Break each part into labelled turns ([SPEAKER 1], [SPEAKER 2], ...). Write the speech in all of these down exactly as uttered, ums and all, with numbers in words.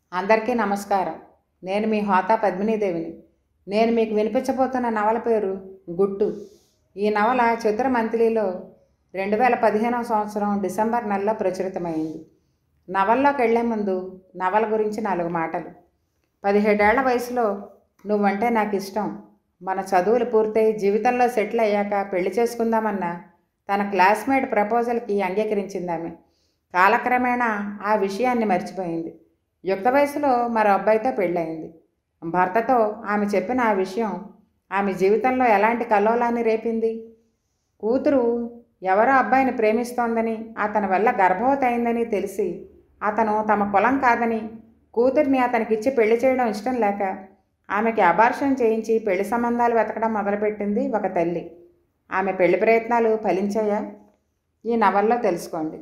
[SPEAKER 1] అందరికీ నమస్కారం. నేను మీ హోతా పద్మినీదేవిని. నేను మీకు వినిపించబోతున్న నవల పేరు గుట్టు. ఈ నవల చిత్ర మంత్లీలో రెండు వేల పదిహేనవ సంవత్సరం డిసెంబర్ నెలలో ప్రచురితమైంది. నవల్లోకి వెళ్లే ముందు నవల గురించి నాలుగు మాటలు. పదిహేడేళ్ల వయసులో నువ్వంటే నాకు ఇష్టం, మన చదువులు పూర్తయి జీవితంలో సెటిల్ అయ్యాక పెళ్లి చేసుకుందామన్న తన క్లాస్మేట్ ప్రపోజల్కి అంగీకరించిందామె. కాలక్రమేణా ఆ విషయాన్ని మర్చిపోయింది. యుక్త వయసులో మరో అబ్బాయితో పెళ్ళయింది. భర్తతో ఆమె చెప్పిన ఆ విషయం ఆమె జీవితంలో ఎలాంటి కల్లోలాన్ని రేపింది. కూతురు ఎవరో అబ్బాయిని ప్రేమిస్తోందని, అతని వల్ల గర్భవతి అయిందని తెలిసి అతను తమ కులం కాదని కూతురిని అతనికిచ్చి పెళ్లి చేయడం ఇష్టం లేక ఆమెకి అబార్షన్ చేయించి పెళ్లి సంబంధాలు వెతకడం మొదలుపెట్టింది ఒక తల్లి. ఆమె పెళ్లి ప్రయత్నాలు ఫలించాయా? ఈ నవల్లో తెలుసుకోండి.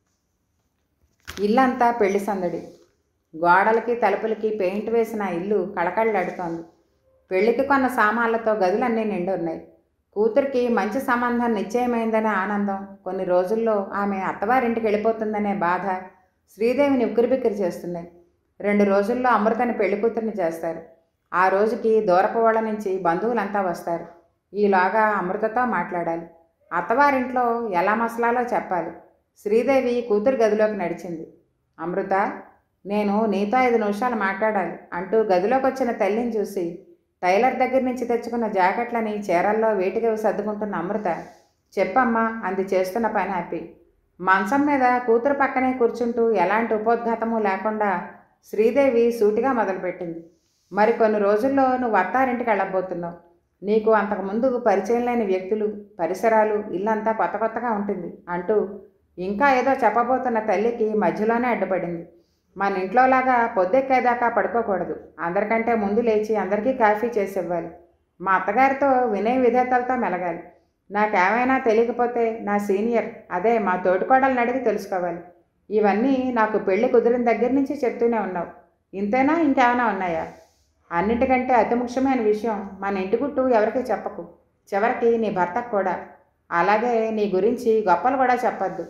[SPEAKER 1] ఇల్లంతా పెళ్లి సందడి. గోడలకి తలుపులకి పెయింట్ వేసిన ఇల్లు కళకళలాడుతోంది. పెళ్లికి కొన్న సామాన్లతో గదులన్నీ నిండున్నాయి. కూతురికి మంచి సంబంధం నిశ్చయమైందనే ఆనందం, కొన్ని రోజుల్లో ఆమె అత్తవారింటికి వెళ్ళిపోతుందనే బాధ శ్రీదేవిని ఉక్కిరిబిక్కిరి చేస్తున్నాయి. రెండు రోజుల్లో అమృతని పెళ్లి కూతురిని చేస్తారు. ఆ రోజుకి దూరపు వాళ్ళ నుంచి బంధువులంతా వస్తారు. ఈలోగా అమృతతో మాట్లాడాలి. అత్తవారింట్లో ఎలా మసలాలో చెప్పాలి. శ్రీదేవి కూతురు గదిలోకి నడిచింది. అమృత, నేను నీతో ఐదు నిమిషాలు మాట్లాడాలి అంటూ గదిలోకి వచ్చిన తల్లిని చూసి టైలర్ దగ్గర నుంచి తెచ్చుకున్న జాకెట్లని చీరల్లో వేటికి సర్దుకుంటున్న అమృత, చెప్పమ్మా అంది చేస్తున్న పని ఆపి. మంచం మీద కూతురు పక్కనే కూర్చుంటూ ఎలాంటి ఉపోద్ఘాతము లేకుండా శ్రీదేవి సూటిగా మొదలుపెట్టింది. మరి కొన్ని రోజుల్లో నువ్వు అత్తారింటికి వెళ్ళబోతున్నావు. నీకు అంతకుముందు పరిచయం లేని వ్యక్తులు, పరిసరాలు, ఇల్లంతా కొత్త కొత్తగా ఉంటుంది అంటూ ఇంకా ఏదో చెప్పబోతున్న తల్లికి మధ్యలోనే అడ్డుపడింది. మన ఇంట్లోలాగా పొద్దెక్కేదాకా పడుకోకూడదు. అందరికంటే ముందు లేచి అందరికీ కాఫీ చేసి ఇవ్వాలి. మా అత్తగారితో వినయ విధేతలతో మెలగాలి. నాకేమైనా తెలియకపోతే నా సీనియర్, అదే మా తోటికోడలను అడిగి తెలుసుకోవాలి. ఇవన్నీ నాకు పెళ్లి కుదిరిన దగ్గర నుంచి చెప్తూనే ఉన్నావు. ఇంతేనా, ఇంకేమైనా ఉన్నాయా? అన్నింటికంటే అతి ముఖ్యమైన విషయం, మన ఇంటి గుట్టు ఎవరికి చెప్పకు. చివరికి నీ భర్తకు కూడా. అలాగే నీ గురించి గొప్పలు కూడా చెప్పద్దు.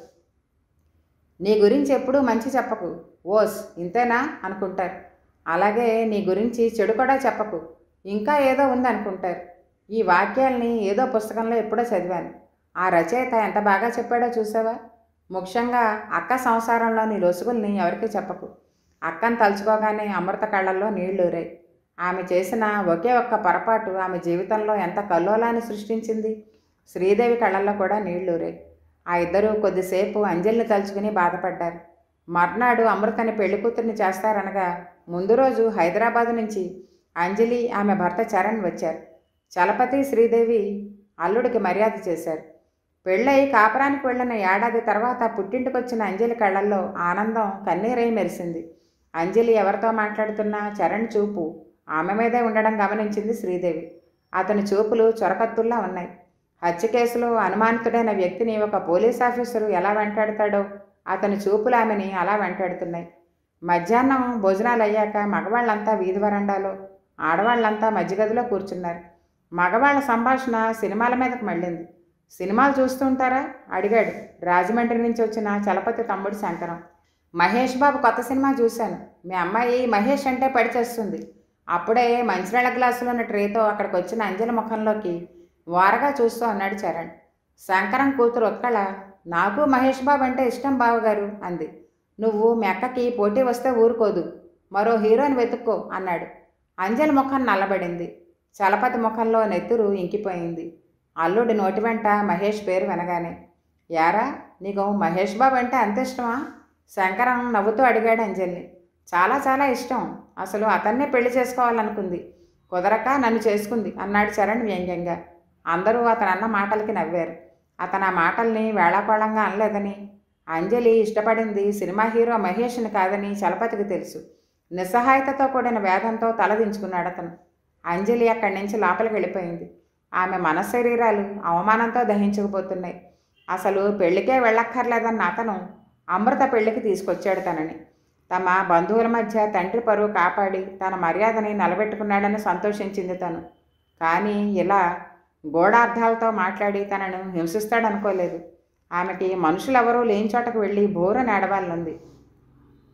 [SPEAKER 1] నీ గురించి ఎప్పుడూ మంచి చెప్పకు. ఓస్ ఇంతేనా అనుకుంటారు. అలాగే నీ గురించి చెడు కూడా చెప్పకు, ఇంకా ఏదో ఉంది అనుకుంటారు. ఈ వాక్యాల్ని ఏదో పుస్తకంలో ఎప్పుడో చదివాను. ఆ రచయిత ఎంత బాగా చెప్పాడో చూసావా? ముఖ్యంగా అక్క సంసారంలోని లొసుగుల్ని ఎవరికి చెప్పకు. అక్కను తలుచుకోగానే అమృత కళ్ళల్లో నీళ్లూరాయి. ఆమె చేసిన ఒకే ఒక్క పొరపాటు ఆమె జీవితంలో ఎంత కల్లోలాన్ని సృష్టించింది. శ్రీదేవి కళ్ళల్లో కూడా నీళ్లూరాయి. ఆ ఇద్దరూ కొద్దిసేపు అంజలిని తలుచుకుని బాధపడ్డారు. మర్నాడు అమృతని పెళ్లి కూతురిని చేస్తారనగా ముందు రోజు హైదరాబాదు నుంచి అంజలి, ఆమె భర్త చరణ్ వచ్చారు. చలపతి, శ్రీదేవి అల్లుడికి మర్యాద చేశారు. పెళ్ళై కాపురానికి వెళ్ళిన ఏడాది తర్వాత పుట్టింటికొచ్చిన అంజలి కళ్ళల్లో ఆనందం కన్నీరై మెరిసింది. అంజలి ఎవరితో మాట్లాడుతున్నా చరణ్ చూపు ఆమె మీదే ఉండడం గమనించింది శ్రీదేవి. అతని చూపులు చొరకత్తుల్లా ఉన్నాయి. హత్య కేసులో అనుమానితుడైన వ్యక్తిని ఒక పోలీస్ ఆఫీసరు ఎలా వెంటాడతాడో అతని చూపులు ఆమెని అలా వెంటాడుతున్నాయి. మధ్యాహ్నం భోజనాలు అయ్యాక మగవాళ్ళంతా వీధి వరండాలో, ఆడవాళ్ళంతా మధ్యగదిలో కూర్చున్నారు. మగవాళ్ళ సంభాషణ సినిమాల మీదకు మళ్ళింది. సినిమాలు చూస్తుంటారా అడిగాడు రాజమండ్రి నుంచి వచ్చిన చలపతి తమ్ముడు శంకరం. మహేష్ బాబు కొత్త సినిమా చూశాను. మీ అమ్మాయి మహేష్ అంటే పడిచేస్తుంది. అప్పుడే మంచినీళ్ళ గ్లాసులో ఉన్న ట్రేతో అక్కడికి వచ్చిన అంజలి ముఖంలోకి వారగా చూస్తూ అన్నాడు చరణ్. శంకరం కూతురు ఉత్కళ, నాకు మహేష్ బాబు అంటే ఇష్టం బావగారు అంది. నువ్వు మీ అక్కకి పోటీ వస్తే ఊరుకోదు, మరో హీరోని వెతుక్కో అన్నాడు. అంజలి ముఖం నల్లబడింది. చలపతి ముఖంలో నెత్తురు ఇంకిపోయింది. అల్లుడి నోటి వెంట మహేష్ పేరు వినగానే, యారా నీకు మహేష్ బాబు అంటే అంత ఇష్టమా? శంకరం నవ్వుతూ అడిగాడు అంజలిని. చాలా చాలా ఇష్టం. అసలు అతన్నే పెళ్లి చేసుకోవాలనుకుంది, కుదరక నన్ను చేసుకుంది అన్నాడు చరణ్ వ్యంగ్యంగా. అందరూ అతను అన్న మాటలకి నవ్వారు. అతను ఆ మాటల్ని వేళాకోళంగా అనలేదని, అంజలి ఇష్టపడింది సినిమా హీరో మహేష్ని కాదని చలపతికి తెలుసు. నిస్సహాయతతో కూడిన వేదంతో తలదించుకున్నాడు అతను. అంజలి అక్కడి నుంచి లోపలికి వెళ్ళిపోయింది. ఆమె మనశరీరాలు అవమానంతో దహించుకుపోతున్నాయి. అసలు పెళ్లికే వెళ్ళక్కర్లేదన్న అతను అమృత పెళ్లికి తీసుకొచ్చాడు తనని. తమ బంధువుల మధ్య తండ్రి పరువు కాపాడి తన మర్యాదని నిలబెట్టుకున్నాడని సంతోషించింది తను. కానీ ఇలా గూఢార్థాలతో మాట్లాడి తనను హింసిస్తాడనుకోలేదు. ఆమెకి మనుషులెవరూ లేని చోటకు వెళ్ళి బోరని ఏడవాలనుంది.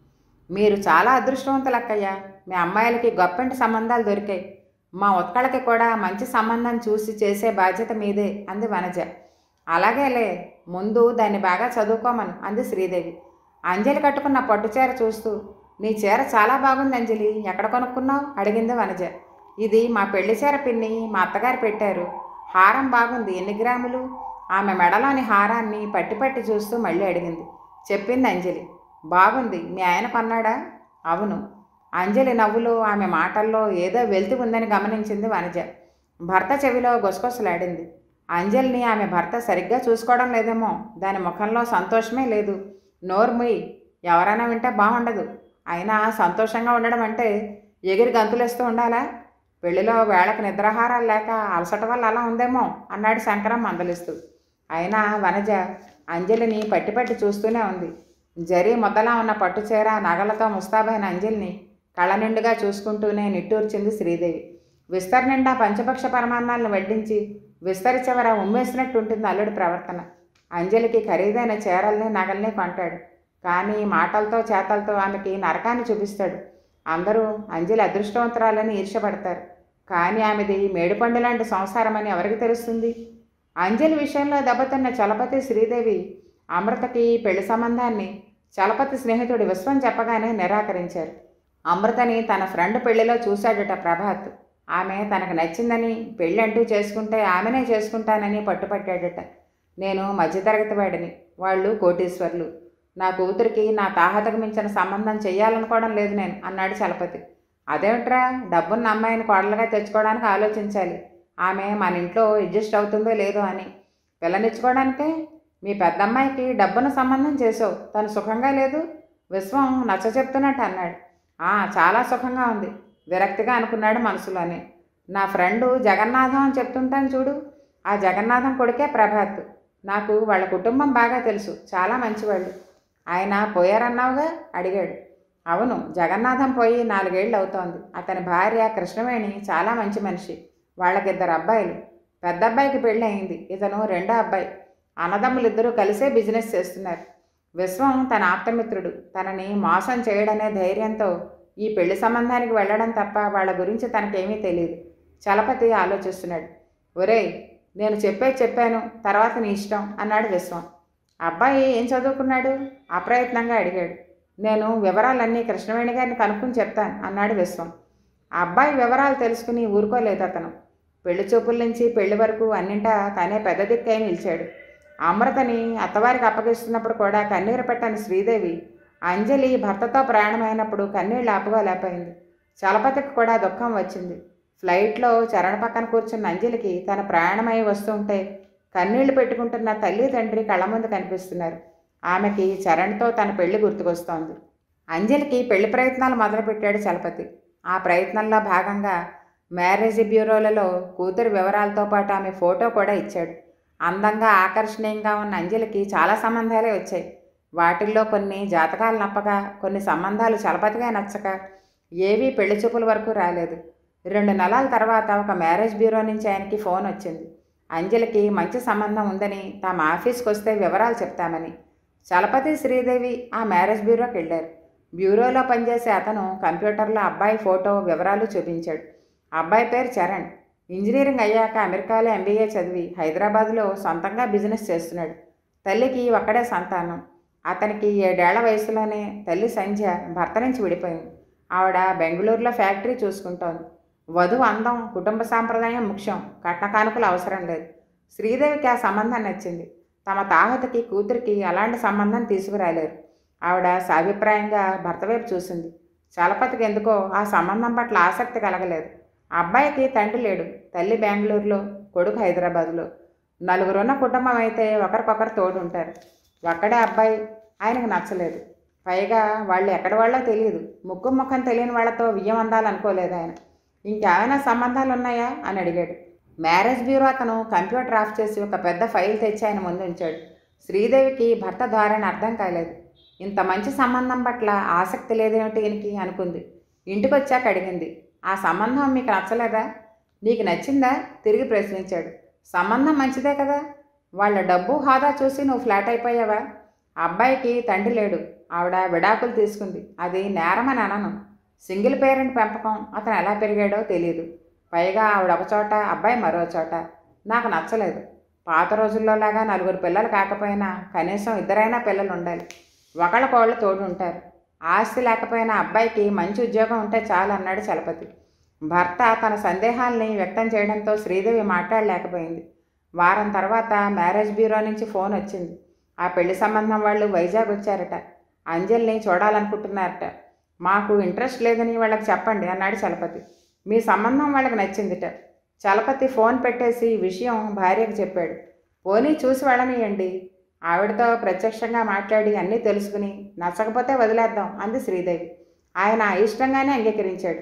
[SPEAKER 1] మీరు చాలా అదృష్టవంతులక్కయ్యా. మీ అమ్మాయిలకి గొప్పింటి సంబంధాలు దొరికాయి. మా ఉత్కళకి కూడా మంచి సంబంధం చూసి చేసే బాధ్యత మీదే అంది వనజ. అలాగేలే, ముందు దాన్ని బాగా చదువుకోమను అంది శ్రీదేవి. అంజలి కట్టుకున్న పట్టుచీర చూస్తూ, నీ చీర చాలా బాగుంది అంజలి, ఎక్కడ కొనుక్కున్నావు అడిగింది వనజ. ఇది మా పెళ్లి చీర పిన్ని, మా అత్తగారు పెట్టారు. హారం బాగుంది, ఎన్ని గ్రాములు? ఆమె మెడలోని హారాన్ని పట్టి పట్టి చూస్తూ మళ్ళీ అడిగింది. చెప్పింది అంజలి. బాగుంది, మీ ఆయన కొన్నాడా? అవును. అంజలి నవ్వులో, ఆమె మాటల్లో ఏదో వెలితి ఉందని గమనించింది వనజ. భర్త చెవిలో గుసగుసలాడింది. అంజలిని ఆమె భర్త సరిగ్గా చూసుకోవడం లేదేమో, దాని ముఖంలో సంతోషమే లేదు. నోర్ముయ్, ఎవరైనా వింటే బాగుండదు. అయినా సంతోషంగా ఉండడం అంటే ఎగిరి గంతులేస్తూ ఉండాలా? పెళ్లిలో వేళకు నిద్రాహారాలు లేక అలసట వల్ల అలా ఉందేమో అన్నాడు శంకరం మందలిస్తూ. అయినా వనజ అంజలిని పట్టి పట్టి చూస్తూనే ఉంది. జరీ ముద్దలా ఉన్న పట్టుచీర నగలతో ముస్తాబైన అంజలిని కళ్ళ నిండుగా చూసుకుంటూనే నిట్టూర్చింది శ్రీదేవి. విస్తరి నిండా పంచపక్ష పరమాన్నాలను వడ్డించి విస్తరి చివర ఉమ్మేసినట్టుంటుంది అల్లుడి ప్రవర్తన. అంజలికి ఖరీదైన చీరల్ని నగల్ని కొంటాడు, కానీ మాటలతో చేతలతో ఆమెకి నరకాన్ని చూపిస్తాడు. అందరూ అంజలి అదృష్టవంతురాలని ఈర్ష్యపడతారు, కానీ ఆమెది మేడుపండు లాంటి సంసారం అని ఎవరికి తెలుస్తుంది? అంజలి విషయంలో దెబ్బతిన్న చలపతి శ్రీదేవి అమృతకి పెళ్లి సంబంధాన్ని చలపతి స్నేహితుడి విశ్వం చెప్పగానే నిరాకరించారు. అమృతని తన ఫ్రెండ్ పెళ్లిలో చూశాడట ప్రభాత్. ఆమె తనకు నచ్చిందని, పెళ్ళి అంటూ చేసుకుంటే ఆమెనే చేసుకుంటానని పట్టుపట్టాడట. నేను మధ్యతరగతి వాడిని, వాళ్ళు కోటీశ్వర్లు. నా కూతురికి నా తాహతకు మించిన సంబంధం చెయ్యాలనుకోవడం లేదు నేను అన్నాడు చలపతి. అదేమిట్రా, డబ్బున్న అమ్మాయిని కోడలుగా తెచ్చుకోవడానికి ఆలోచించాలి. ఆమె మన ఇంట్లో అడ్జస్ట్ అవుతుందో లేదో అని. పిల్లనిచ్చుకోవడానికే మీ పెద్దమ్మాయికి డబ్బున్న సంబంధం చేసావు, తను సుఖంగా లేదు. విశ్వం నచ్చ చెప్తున్నట్టు అన్నాడు. చాలా సుఖంగా ఉంది, విరక్తిగా అనుకున్నాడు మనసులోనే. నా ఫ్రెండు జగన్నాథం అని చెప్తుంటాను చూడు, ఆ జగన్నాథం కొడుకే ప్రభాత్. నాకు వాళ్ళ కుటుంబం బాగా తెలుసు, చాలా మంచివాళ్ళు. ఆయన పోయారన్నావుగా అడిగాడు. అవును, జగన్నాథం పోయి నాలుగేళ్ళు అవుతోంది. అతని భార్య కృష్ణవేణి చాలా మంచి మనిషి. వాళ్ళకిద్దరు అబ్బాయిలు. పెద్ద అబ్బాయికి పెళ్ళి అయింది, ఇతను రెండో అబ్బాయి. అన్నదమ్ములిద్దరూ కలిసే బిజినెస్ చేస్తున్నారు. విశ్వం తన ఆప్తమిత్రుడు, తనని మోసం చేయడనే ధైర్యంతో ఈ పెళ్లి సంబంధానికి వెళ్ళడం తప్ప వాళ్ళ గురించి తనకేమీ తెలియదు. చలపతి ఆలోచిస్తున్నాడు. ఒరేయ్, నేను చెప్పే చెప్పాను, తర్వాత నీ ఇష్టం అన్నాడు విశ్వం. అబ్బాయి ఏం చదువుకున్నాడు? అప్రయత్నంగా అడిగాడు. నేను వివరాలన్నీ కృష్ణవేణి గారిని కనుక్కుని చెప్తాను అన్నాడు విశ్వం. ఆ అబ్బాయి వివరాలు తెలుసుకుని ఊరుకోలేదు అతను. పెళ్లి చూపుల నుంచి పెళ్లి వరకు అన్నింటా తనే పెద్ద దిక్కై నిలిచాడు. అమృతని అత్తవారికి అప్పగిస్తున్నప్పుడు కూడా కన్నీరు పెట్టని శ్రీదేవి అంజలి భర్తతో ప్రయాణమైనప్పుడు కన్నీళ్ళు ఆపుకోలేకపోయింది. చలపతికి కూడా దుఃఖం వచ్చింది. ఫ్లైట్లో చరణ పక్కన కూర్చున్న అంజలికి తన ప్రయాణమై వస్తుంటే కన్నీళ్లు పెట్టుకుంటున్న తల్లి తండ్రి కళ్ళ ముందు కనిపిస్తున్నారు. ఆమెకి చరణ్తో తన పెళ్లి గుర్తుకొస్తోంది. అంజలికి పెళ్లి ప్రయత్నాలు మొదలుపెట్టాడు చలపతి. ఆ ప్రయత్నంలో భాగంగా మ్యారేజ్ బ్యూరోలలో కూతురి వివరాలతో పాటు ఆమె ఫోటో కూడా ఇచ్చాడు. అందంగా ఆకర్షణీయంగా ఉన్న అంజలికి చాలా సంబంధాలే వచ్చాయి. వాటిల్లో కొన్ని జాతకాలు నప్పక, కొన్ని సంబంధాలు చలపతిగా నచ్చక ఏవీ పెళ్లి చూపుల వరకు రాలేదు. రెండు నెలల తర్వాత ఒక మ్యారేజ్ బ్యూరో నుంచి ఆయనకి ఫోన్ వచ్చింది. అంజలికి మంచి సంబంధం ఉందని, తమ ఆఫీస్కి వస్తే వివరాలు చెప్తామని. చలపతి శ్రీదేవి ఆ మ్యారేజ్ బ్యూరోకి వెళ్ళారు. బ్యూరోలో పనిచేసే అతను కంప్యూటర్లో అబ్బాయి ఫోటో వివరాలు చూపించాడు. అబ్బాయి పేరు చరణ్. ఇంజనీరింగ్ అయ్యాక అమెరికాలో ఎంబీఏ చదివి హైదరాబాద్లో సొంతంగా బిజినెస్ చేస్తున్నాడు. తల్లికి ఒక్కడే సంతానం. అతనికి ఏడేళ్ల వయసులోనే తల్లి సంధ్య భర్త నుంచి విడిపోయింది. ఆవిడ బెంగళూరులో ఫ్యాక్టరీ చూసుకుంటోంది. వధువు అందం, కుటుంబ సాంప్రదాయం ముఖ్యం, కట్న కానుకలు అవసరం లేదు. శ్రీదేవికి ఆ సంబంధం నచ్చింది. తమ తాహతకి కూతురికి అలాంటి సంబంధం తీసుకురాలేరు. ఆవిడ సాభిప్రాయంగా భర్త వైపు చూసింది. చలపతికి ఎందుకో ఆ సంబంధం పట్ల ఆసక్తి కలగలేదు. అబ్బాయికి తండ్రి లేడు, తల్లి బెంగళూరులో, కొడుకు హైదరాబాదులో. నలుగురున్న కుటుంబం అయితే ఒకరికొకరు తోడు ఉంటారు. ఒక్కడే అబ్బాయి, ఆయనకు నచ్చలేదు. పైగా వాళ్ళు ఎక్కడి వాళ్ళో తెలియదు. ముక్కు ముఖం తెలియని వాళ్ళతో వియ్యం అందాలనుకోలేదు ఆయన. ఇంకేమైనా సంబంధాలు ఉన్నాయా అని అడిగాడు. మ్యారేజ్ బ్యూరో అతను కంప్యూటర్ ఆఫ్ చేసి ఒక పెద్ద ఫైల్ తెచ్చి ఆయన ముందు ఉంచాడు. శ్రీదేవికి భర్త ధోరణి అర్థం కాలేదు. ఇంత మంచి సంబంధం పట్ల ఆసక్తి లేదేమిటి ఈయనకి అనుకుంది. ఇంటికి వచ్చాక అడిగింది, ఆ సంబంధం మీకు నచ్చలేదా? నీకు నచ్చిందా? తిరిగి ప్రశ్నించాడు. సంబంధం మంచిదే కదా, వాళ్ళ డబ్బు హోదా చూసి నువ్వు ఫ్లాట్ అయిపోయావా? అబ్బాయికి తండ్రి లేడు, ఆవిడ విడాకులు తీసుకుంది. అది నేరమని అనను. సింగిల్ పేరెంట్ పెంపకం. అతను ఎలా పెరిగాడో తెలియదు. పైగా ఆవిడ ఒక చోట, అబ్బాయి మరో చోట. నాకు నచ్చలేదు. పాత రోజుల్లోలాగా నలుగురు పిల్లలు కాకపోయినా కనీసం ఇద్దరైనా పిల్లలు ఉండాలి. ఒకళ్ళకోళ్ళు తోడు ఉంటారు. ఆస్తి లేకపోయినా అబ్బాయికి మంచి ఉద్యోగం ఉంటే చాలు అన్నాడు చలపతి. భర్త తన సందేహాల్ని వ్యక్తం చేయడంతో శ్రీదేవి మాట్లాడలేకపోయింది. వారం తర్వాత మ్యారేజ్ బ్యూరో నుంచి ఫోన్ వచ్చింది. ఆ పెళ్లి సంబంధం వాళ్ళు వైజాగ్ వచ్చారట. అంజలిని చూడాలనుకుంటున్నారట. మాకు ఇంట్రెస్ట్ లేదని వాళ్ళకి చెప్పండి అన్నాడు చలపతి. మీ సంబంధం వాళ్ళకి నచ్చిందిట. చలపతి ఫోన్ పెట్టేసి ఈ విషయం భార్యకు చెప్పాడు. పోనీ చూసి వెళ్ళనియండి. ఆవిడతో ప్రత్యక్షంగా మాట్లాడి అన్నీ తెలుసుకుని నచ్చకపోతే వదిలేద్దాం అంది శ్రీదేవి. ఆయన ఇష్టంగానే అంగీకరించాడు.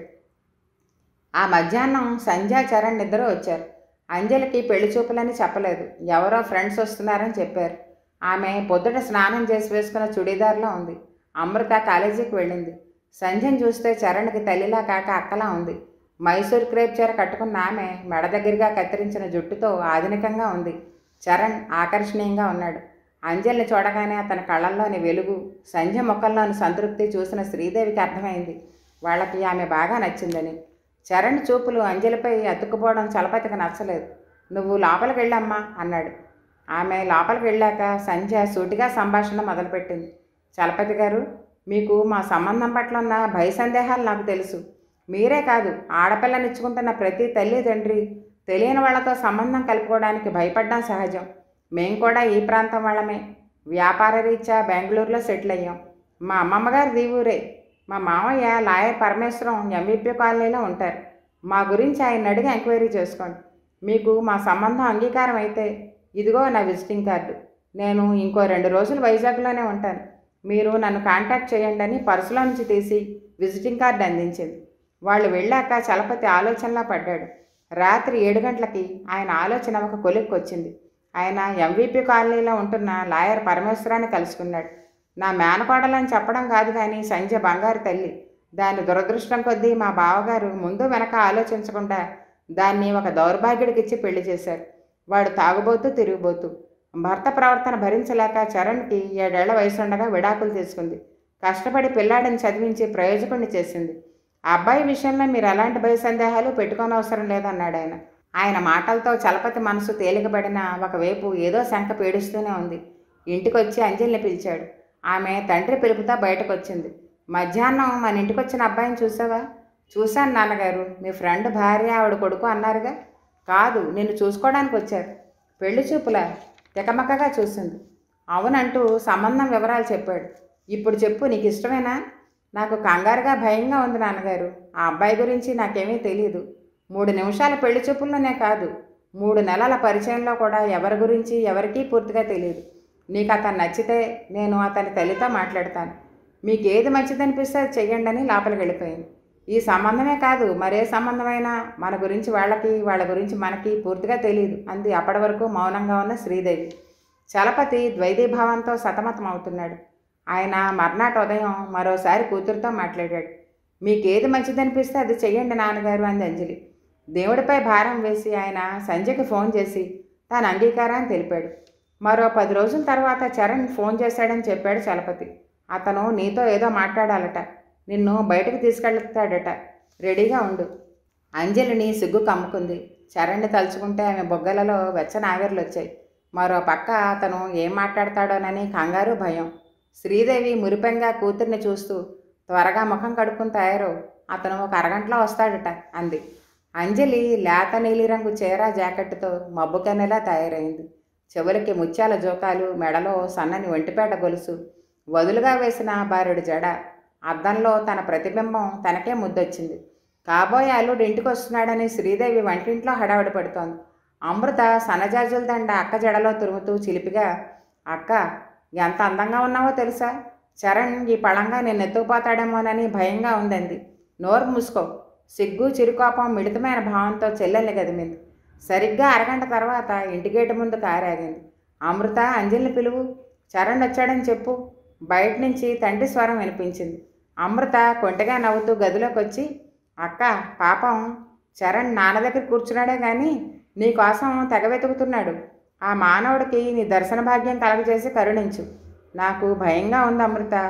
[SPEAKER 1] ఆ మధ్యాహ్నం సంధ్యా చరణ్ ఇద్దరూ వచ్చారు. అంజలికి పెళ్లి చూపులని చెప్పలేదు. ఎవరో ఫ్రెండ్స్ వస్తున్నారని చెప్పారు. ఆమె పొద్దుట స్నానం చేసి వేసుకున్న చుడీదార్లో ఉంది. అమృత కాలేజీకి వెళ్ళింది. సంధ్యను చూస్తే చరణ్కి తల్లిలా కాక అక్కలా ఉంది. మైసూర్ క్రేప్ చీర కట్టుకున్న ఆమె మెడ దగ్గరగా కత్తిరించిన జుట్టుతో ఆధునికంగా ఉంది. చరణ్ ఆకర్షణీయంగా ఉన్నాడు. అంజలిని చూడగానే అతని కళ్ళల్లోని వెలుగు, సంధ్య మొక్కల్లోని సంతృప్తి చూసిన శ్రీదేవికి అర్థమైంది వాళ్ళకి ఆమె బాగా నచ్చిందని. చరణ్ చూపులు అంజలిపై అతుక్కుపోవడం చలపతికి నచ్చలేదు. నువ్వు లోపలికి వెళ్ళమ్మా అన్నాడు. ఆమె లోపలికి వెళ్ళాక సంధ్య సూటిగా సంభాషణ మొదలుపెట్టింది. చలపతి గారు, మీకు మా సంబంధం పట్ల ఉన్న భయ సందేహాలు నాకు తెలుసు. మీరే కాదు, ఆడపిల్లనిచ్చుకుంటున్న ప్రతి తల్లి తండ్రి తెలియని వాళ్లతో సంబంధం కలుపుకోవడానికి భయపడడం సహజం. మేం కూడా ఈ ప్రాంతం వాళ్ళమే. వ్యాపార రీత్యా బెంగళూరులో సెటిల్ అయ్యాం. మా అమ్మమ్మగారు దీవూరే. మా మామయ్య లాయర్ పరమేశ్వరం ఎంవిపి కాలనీలో ఉంటారు. మా గురించి ఆయన అడిగి ఎంక్వైరీ చేసుకోండి. మీకు మా సంబంధం అంగీకారం అయితే ఇదిగో నా విజిటింగ్ కార్డు. నేను ఇంకో రెండు రోజులు వైజాగ్లోనే ఉంటాను. మీరు నన్ను కాంటాక్ట్ చేయండి అని పర్సులో నుంచి తీసి విజిటింగ్ కార్డు అందించింది. వాళ్ళు వెళ్ళాక చలపతి ఆలోచనలా పడ్డాడు. రాత్రి ఏడు గంటలకి ఆయన ఆలోచన ఒక కొలిక్కి వచ్చింది. ఆయన ఎంవిపి కాలనీలో ఉంటున్న లాయర్ పరమేశ్వరాన్ని కలుసుకున్నాడు. నా మేనకోడలని చెప్పడం కాదు కానీ సంధ్య బంగారు తల్లి. దాని దురదృష్టం కొద్దీ మా బావగారు ముందు వెనక ఆలోచించకుండా దాన్ని ఒక దౌర్భాగ్యుడికిచ్చి పెళ్లి చేశారు. వాడు తాగుబోతూ తిరిగిపోతూ. భర్త ప్రవర్తన భరించలేక చరణ్కి ఏడేళ్ల వయసుండగా విడాకులు తీసుకుంది. కష్టపడి పిల్లాడిని చదివించి ప్రయోజకుడిని చేసింది. ఆ అబ్బాయి విషయంలో మీరు ఎలాంటి భయ సందేహాలు పెట్టుకోనవసరం లేదన్నాడు ఆయన. ఆయన మాటలతో చలపతి మనసు తేలికబడిన ఒకవైపు ఏదో శంక పీడిస్తూనే ఉంది. ఇంటికొచ్చి అంజలిని పిలిచాడు. ఆమె తండ్రి పిలుపుతో బయటకు వచ్చింది. మధ్యాహ్నం మన ఇంటికొచ్చిన అబ్బాయిని చూసావా? చూశాను నాన్నగారు. మీ ఫ్రెండ్ భార్య ఆవిడ కొడుకు అన్నారుగా. కాదు, నిన్ను చూసుకోవడానికి వచ్చారు. పెళ్లి చూపులా? తికమకగా చూసింది. అవునంటూ సంబంధం వివరాలు చెప్పాడు. ఇప్పుడు చెప్పు, నీకు ఇష్టమేనా? నాకు కంగారుగా భయంగా ఉంది నాన్నగారు. ఆ అబ్బాయి గురించి నాకేమీ తెలియదు. మూడు నిమిషాల పెళ్లి చూపుల్లోనే కాదు, మూడు నెలల పరిచయంలో కూడా ఎవరి గురించి ఎవరికీ పూర్తిగా తెలియదు. నీకు అతను నచ్చితే నేను అతని తల్లితో మాట్లాడతాను. మీకు ఏది మంచిదనిపిస్తే అది చెయ్యండి అని లోపలికి వెళ్ళిపోయింది. ఈ సంబంధమే కాదు, మరే సంబంధమైనా మన గురించి వాళ్ళకి, వాళ్ళ గురించి మనకి పూర్తిగా తెలియదు అంది అప్పటి వరకు మౌనంగా ఉన్న శ్రీదేవి. చలపతి ద్వైతీభావంతో సతమతం అవుతున్నాడు. ఆయన మర్నాటి ఉదయం మరోసారి కూతురుతో మాట్లాడాడు. మీకేది మంచిదనిపిస్తే అది చెయ్యండి నాన్నగారు అంది అంజలి. దేవుడిపై భారం వేసి ఆయన సంజయ్కి ఫోన్ చేసి తన అంగీకారాన్ని తెలిపాడు. మరో పది రోజుల తర్వాత చరణ్ ఫోన్ చేశాడని చెప్పాడు చలపతి. అతను నీతో ఏదో మాట్లాడాలట, నిన్ను బయటకు తీసుకెళ్తాడట, రెడీగా ఉండు. అంజలిని సిగ్గు కమ్ముకుంది. చరణ్ని తలుచుకుంటే ఆమె బొగ్గలలో వెచ్చని ఆవిర్లు వచ్చాయి. మరో పక్క అతను ఏం మాట్లాడతాడోనని కంగారు, భయం. శ్రీదేవి మురిపెంగా కూతుర్ని చూస్తూ త్వరగా ముఖం కడుక్కుని తయారు, అతను ఒక అరగంటలో వస్తాడట అంది. అంజలి లేత నీలిరంగు చీర జాకెట్తో మబ్బు కన్నెలా తయారైంది. చెవులకి ముత్యాల జోకాలు, మెడలో సన్నని ఒంటిపేట గొలుసు, వదులుగా వేసిన బారెడు జడ. అద్దంలో తన ప్రతిబింబం తనకే ముద్దొచ్చింది. కాబోయే అల్లుడు ఇంటికి వస్తున్నాడని శ్రీదేవి వంటింట్లో హడావిడి పడుతోంది. అమృత సన్నజాజుల దండ అక్క జడలో తురుముతూ చిలిపిగా, అక్క ఎంత అందంగా ఉన్నావో తెలుసా? చరణ్ ఈ పళంగా నేను ఎత్తుకుపోతాడేమోనని భయంగా ఉందంది. నోరు మూసుకో. సిగ్గు చిరుకోపం మిళితమైన భావంతో చెల్లెల్ని గదిమింది. సరిగ్గా అరగంట తర్వాత ఇంటి గేటు ముందు కారాగింది. అమృత, అంజలిని పిలువు. చరణ్ వచ్చాడని చెప్పు. బయట నుంచి తండ్రి స్వరం వినిపించింది. అమృత కొంటగా నవ్వుతూ గదిలోకి వచ్చి, అక్క పాపం చరణ్ నాన్న దగ్గర కూర్చున్నాడే కానీ నీకోసం తెగ వెతుకుతున్నాడు. ఆ మానవుడికి నీ దర్శన భాగ్యం కలగజేసి కరుణించు. నాకు భయంగా ఉంది అమృత.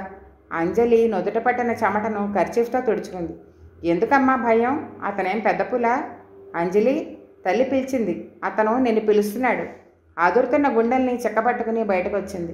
[SPEAKER 1] అంజలి నుదుట పట్టిన చెమటను కర్చీఫ్తో తుడుచుకుంది. ఎందుకమ్మా భయం? అతనేం పెద్ద పులా? అంజలి, తల్లి పిలిచింది. అతను నిన్ను పిలుస్తున్నాడు. అదురుతున్న గుండెల్ని చిక్కబట్టుకుని బయటకు వచ్చింది.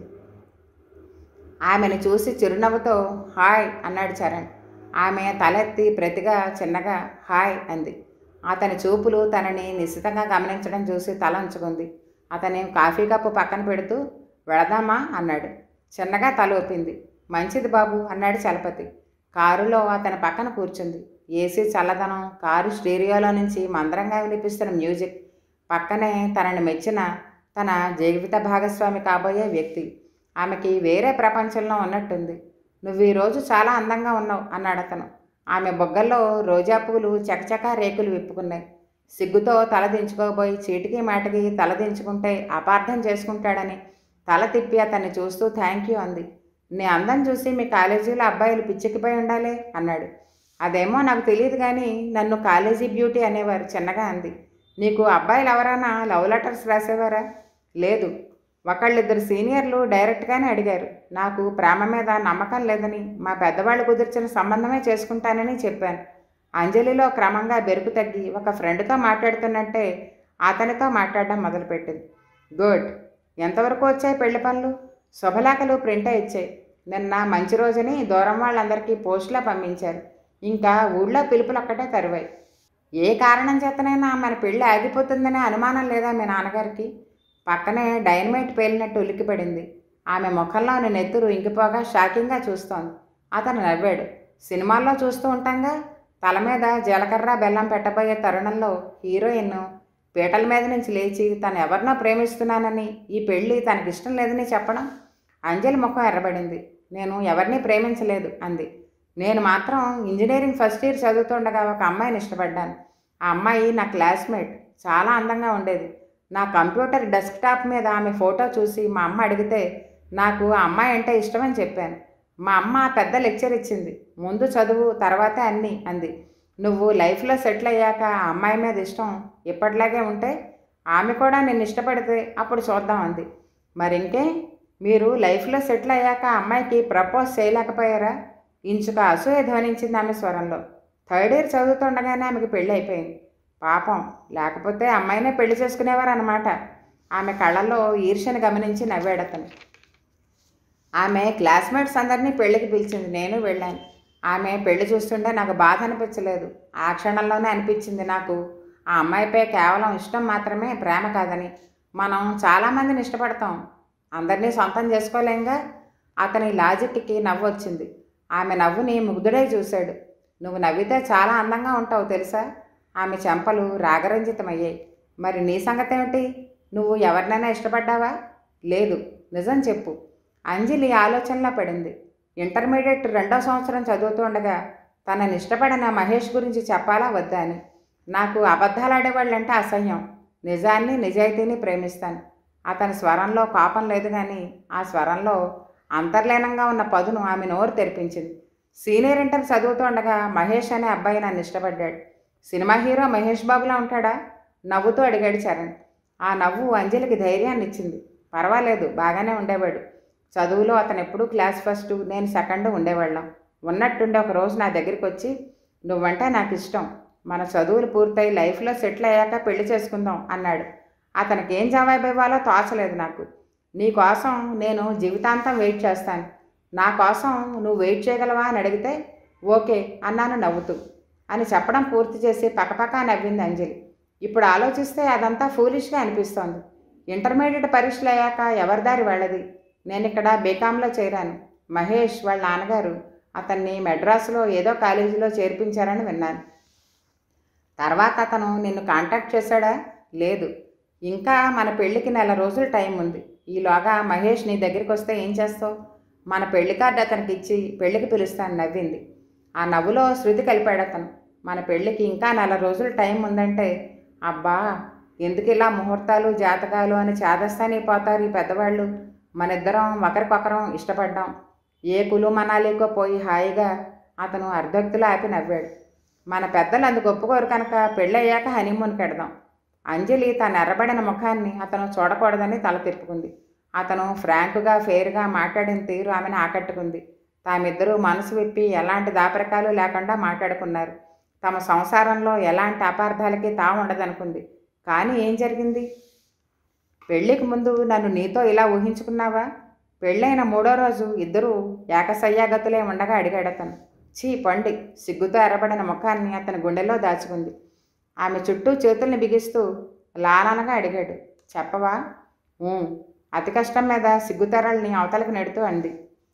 [SPEAKER 1] ఆమెను చూసి చిరునవ్వుతో హాయ్ అన్నాడు చరణ్. ఆమె తలెత్తి ప్రతిగా చిన్నగా హాయ్ అంది. అతని చూపులు తనని నిశితంగా గమనించడం చూసి తల ఉంచుకుంది. అతని కాఫీ కప్పు పక్కన పెడుతూ వెళదామా అన్నాడు. చిన్నగా తల ఊపింది. మంచిది బాబు అన్నాడు చలపతి. కారులో అతని పక్కన కూర్చుంది. ఏసీ చల్లదనం, కారు స్టీరియోలో నుంచి మందరంగా వినిపిస్తున్న మ్యూజిక్, పక్కనే తనని మెచ్చిన తన జీవిత భాగస్వామి కాబోయే వ్యక్తి. ఆమెకి వేరే ప్రపంచంలో ఉన్నట్టుంది. నువ్వు ఈరోజు చాలా అందంగా ఉన్నావు అన్నాడు అతను. ఆమె బొగ్గల్లో రోజా పూలు చకచకా రేకులు విప్పుకున్నాయి. సిగ్గుతో తల దించుకోబోయి చీటికి మాటికి తల దించుకుంటే అపార్థం చేసుకుంటాడని తల తిప్పి అతన్ని చూస్తూ థ్యాంక్ యూ అంది. నీ అందం చూసి మీ కాలేజీలో అబ్బాయిలు పిచ్చెక్కిపోయి ఉండాలి అన్నాడు. అదేమో నాకు తెలియదు కానీ నన్ను కాలేజీ బ్యూటీ అనేవారు చిన్నగా అంది. నీకు అబ్బాయిలు ఎవరైనా లవ్ లెటర్స్ రాసేవారా? లేదు. ఒకళ్ళిద్దరు సీనియర్లు డైరెక్ట్గానే అడిగారు. నాకు ప్రేమ మీద నమ్మకం లేదని మా పెద్దవాళ్ళు కుదిర్చిన సంబంధమే చేసుకుంటానని చెప్పాను. అంజలిలో క్రమంగా బెరుకు తగ్గి ఒక ఫ్రెండ్తో మాట్లాడుతున్నట్టే అతనితో మాట్లాడడం మొదలుపెట్టింది. గుడ్. ఎంతవరకు వచ్చాయి పెళ్లి పనులు? శుభలేఖలు ప్రింట్ ఇచ్చాయి. నిన్న మంచి రోజుని దూరం వాళ్ళందరికీ పోస్టులా పంపించారు. ఇంకా ఊళ్ళో పిలుపులు ఒక్కటే తరువాయి. ఏ కారణం చేతనైనా మన పెళ్ళి ఆగిపోతుందనే అనుమానం లేదా మీ నాన్నగారికి? పక్కనే డైనమైట్ పేలినట్టు ఉలిక్కిపడింది. ఆమె ముఖంలోని నెత్తురు ఇంకిపోగా షాకింగ్గా చూస్తోంది. అతను నవ్వాడు. సినిమాల్లో చూస్తూ ఉంటాంగా. తల మీద జీలకర్ర బెల్లం పెట్టబోయే తరుణంలో హీరోయిన్ పీటల మీద నుంచి లేచి తను ఎవరినో ప్రేమిస్తున్నానని, ఈ పెళ్ళి తనకిష్టం లేదని చెప్పడం. అంజలి ముఖం ఎర్రబడింది. నేను ఎవరిని ప్రేమించలేదు అంది. నేను మాత్రం ఇంజనీరింగ్ ఫస్ట్ ఇయర్ చదువుతుండగా ఒక అమ్మాయిని ఇష్టపడ్డాను. ఆ అమ్మాయి నా క్లాస్మేట్. చాలా అందంగా ఉండేది. నా కంప్యూటర్ డెస్క్టాప్ మీద ఆమె ఫోటో చూసి మా అమ్మ అడిగితే నాకు ఆ అమ్మాయి అంటే ఇష్టమని చెప్పాను. మా అమ్మ పెద్ద లెక్చర్ ఇచ్చింది. ముందు చదువు, తర్వాతే అన్నీ అంది. నువ్వు లైఫ్లో సెటిల్ అయ్యాక ఆ అమ్మాయి మీద ఇష్టం ఇప్పటిలాగే ఉంటే ఆమె కూడా నిన్ను ఇష్టపడితే అప్పుడు చూద్దాం అంది. మరింకే, మీరు లైఫ్లో సెటిల్ అయ్యాక ఆ అమ్మాయికి ప్రపోజ్ చేయలేకపోయారా? ఇంచుక అసూయ ధ్వనించింది ఆమె స్వరంలో. థర్డ్ ఇయర్ చదువుతుండగానే ఆమెకు పెళ్ళి అయిపోయింది. పాపం, లేకపోతే అమ్మాయినే పెళ్లి చేసుకునేవారు అన్నమాట. ఆమె కళ్ళల్లో ఈర్ష్యను గమనించి నవ్వాడతను. ఆమె క్లాస్మేట్స్ అందరినీ పెళ్ళికి పిలిచింది. నేను వెళ్ళాను. ఆమె పెళ్లి చూస్తుంటే నాకు బాధ అనిపించలేదు. ఆ క్షణంలోనే అనిపించింది నాకు ఆ అమ్మాయిపై కేవలం ఇష్టం మాత్రమే, ప్రేమ కాదని. మనం చాలామందిని ఇష్టపడతాం, అందరినీ సొంతం చేసుకోలేంగా. అతని లాజిక్కి నవ్వు వచ్చింది. ఆమె నవ్వుని ముగ్ధుడై చూశాడు. నువ్వు నవ్వితే చాలా అందంగా ఉంటావు తెలుసా? ఆమె చెంపలు రాగరంజితమయ్యాయి. మరి నీ సంగతి ఏమిటి? నువ్వు ఎవరినైనా ఇష్టపడ్డావా? లేదు. నిజం చెప్పు. అంజలి ఆలోచనలో పడింది. ఇంటర్మీడియట్ రెండో సంవత్సరం చదువుతుండగా తనని ఇష్టపడిన మహేష్ గురించి చెప్పాలా వద్దా అని. నాకు అబద్ధాలు ఆడేవాళ్ళంటే అసహ్యం. నిజాన్ని, నిజాయితీని ప్రేమిస్తాను. అతని స్వరంలో కోపం లేదు కానీ ఆ స్వరంలో అంతర్లీనంగా ఉన్న పదును ఆమె నోరు తెరిపించింది. సీనియర్ ఇంటర్ చదువుతుండగా మహేష్ అనే అబ్బాయి నన్ను ఇష్టపడ్డాడు. సినిమా హీరో మహేష్ బాబులా ఉంటాడా? నవ్వుతూ అడిగాడు చరణ్. ఆ నవ్వు అంజలికి ధైర్యాన్ని ఇచ్చింది. పర్వాలేదు, బాగానే ఉండేవాడు. చదువులో అతను ఎప్పుడూ క్లాస్ ఫస్ట్, నేను సెకండ్ ఉండేవాళ్ళం. ఉన్నట్టుండి ఒక రోజు నా దగ్గరికి వచ్చి నువ్వంటే నాకు ఇష్టం, మన చదువులు పూర్తయి లైఫ్లో సెటిల్ అయ్యాక పెళ్లి చేసుకుందాం అన్నాడు. అతనికి ఏం జవాబు ఇవ్వాలో తోచలేదు నాకు. నీ కోసం నేను జీవితాంతం వెయిట్ చేస్తాను. నా కోసం నువ్వు వెయిట్ చేయగలవా అని అడిగితే ఓకే అన్నాను నవ్వుతూ. అని చెప్పడం పూర్తి చేసి పక్కపక్క నవ్వింది అంజలి. ఇప్పుడు ఆలోచిస్తే అదంతా ఫూలిష్గా అనిపిస్తోంది. ఇంటర్మీడియట్ పరీక్షలు అయ్యాక ఎవరిదారి వాళ్ళది. నేను ఇక్కడ బీకాంలో చేరాను. మహేష్ వాళ్ళ నాన్నగారు అతన్ని మెడ్రాసులో ఏదో కాలేజీలో చేర్పించారని విన్నాను. తర్వాత అతను నిన్ను కాంటాక్ట్ చేశాడా? లేదు. ఇంకా మన పెళ్ళికి నెల రోజులు టైం ఉంది. ఈలోగా మహేష్ నీ దగ్గరికి వస్తే ఏం చేస్తావు? మన పెళ్లి కార్డు అతనికి ఇచ్చి పెళ్ళికి పిలుస్తాను నవ్వింది. ఆ నవ్వులో శృతి కలిపాడు అతను. మన పెళ్ళికి ఇంకా నెల రోజులు టైం ఉందంటే అబ్బా, ఎందుకు ఇలా ముహూర్తాలు జాతకాలు అని చేదస్తాని పోతారు ఈ పెద్దవాళ్ళు. మనిద్దరం ఒకరికొకరం ఇష్టపడ్డాం. ఏ కులు మనాలికో పోయి హాయిగా అతను అర్ధోక్తిలో ఆపి నవ్వాడు. మన పెద్దలు అందుకు ఒప్పుకోరు కనుక పెళ్ళయ్యాక హనీమూన్కి వెడదాం. అంజలి తన ఎర్రబడిన ముఖాన్ని అతను చూడకూడదని తల తిప్పుకుంది. అతను ఫ్రాంకుగా ఫెయిర్గా మాట్లాడిన తీరు ఆమెను ఆకట్టుకుంది. తామిద్దరూ మనసు విప్పి ఎలాంటి దాపరికాలు లేకుండా మాట్లాడుకున్నారు. తమ సంసారంలో ఎలాంటి అపార్థాలకి తావు ఉండదనుకుంది. కానీ ఏం జరిగింది? పెళ్ళికి ముందు నన్ను నీతో ఇలా ఊహించుకున్నావా? పెళ్ళైన మూడో రోజు ఇద్దరూ ఏకసయ్యాగతులే ఉండగా అడిగాడు అతను. చీ పండి సిగ్గుతో ఎర్రబడిన ముఖాన్ని అతని గుండెలో దాచుకుంది. ఆమె చుట్టూ చేతుల్ని బిగిస్తూ లాలనగా అడిగాడు. చెప్పవా? ఊ అతి కష్టం మీద సిగ్గుతెరల్ని అవతలకు నెడుతూ అంది.